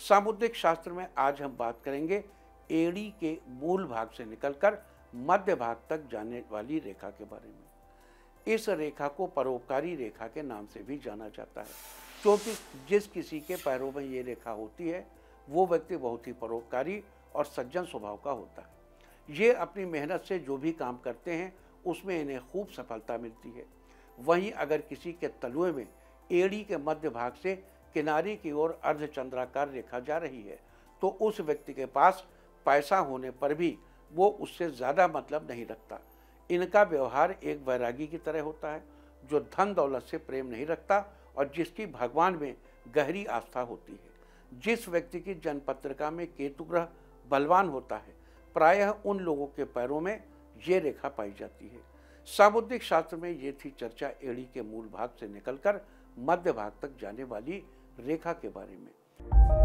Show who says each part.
Speaker 1: सामुद्रिक शास्त्र में आज हम बात करेंगे एड़ी के मूल भाग से निकलकर मध्य भाग तक जाने वाली रेखा के बारे में। इस रेखा को परोपकारी रेखा के नाम से भी जाना जाता है, क्योंकि जिस किसी के पैरों में ये रेखा होती है वो व्यक्ति बहुत ही परोपकारी और सज्जन स्वभाव का होता है। ये अपनी मेहनत से जो भी काम करते हैं उसमें इन्हें खूब सफलता मिलती है। वहीं अगर किसी के तलुए में एड़ी के मध्य भाग से किनारे की ओर अर्धचंद्राकार रेखा जा रही है तो उस व्यक्ति के पास पैसा होने पर भी वो उससे ज़्यादा मतलब नहीं रखता। इनका व्यवहार एक वैरागी की तरह होता है जो धन दौलत से प्रेम नहीं रखता और जिसकी भगवान में गहरी आस्था होती है। जिस व्यक्ति की जन्मपत्रिका में केतु ग्रह बलवान होता है प्रायः उन लोगों के पैरों में ये रेखा पाई जाती है। सामुद्रिक शास्त्र में ये थी चर्चा एड़ी के मूल भाग से निकलकर मध्य भाग तक जाने वाली रेखा के बारे में।